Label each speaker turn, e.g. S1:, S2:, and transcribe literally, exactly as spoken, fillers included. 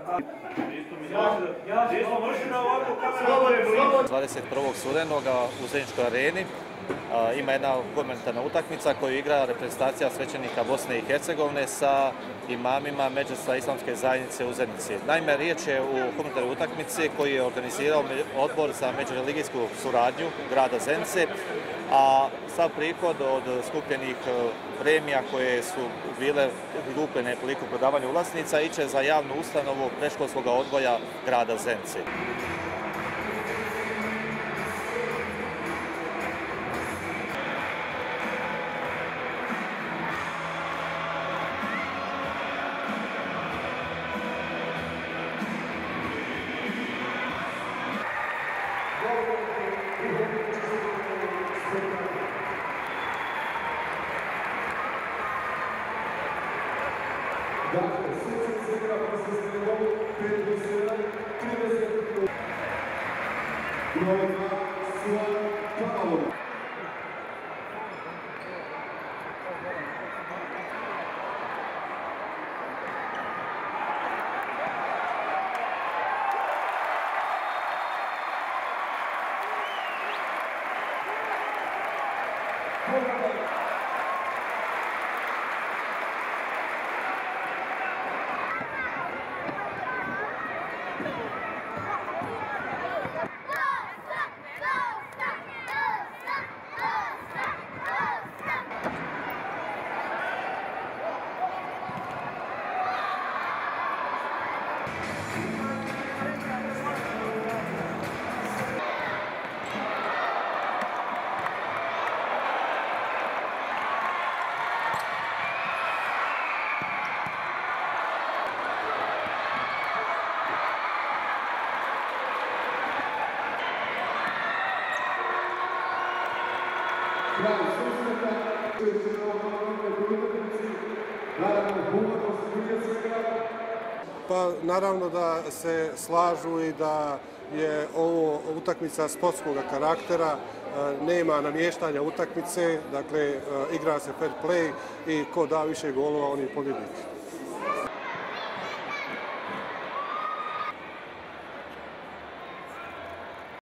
S1: dvadeset prvog studenoga u Zeničkoj areni ima jedna humanitarna utakmica koju igra reprezentacija svećenika Bosne i Hercegovine sa imamima Međusa islamske zajednice u Zenici. Naime, riječ je u humanitarnoj utakmici koji je organizirao odbor za međureligijsku suradnju grada Zenice, a sav prihod od skupljenih premija koje su bile prikupljene prilikom prodavanja ulaznica iće za javnu ustanovu predškolskog odgoja grada Zenice.
S2: Pa naravno da se slažu i da je ovo utakmica sportskog karaktera, nema namještanja utakmice, dakle igra se fair play i ko da više golova on je pobjednik.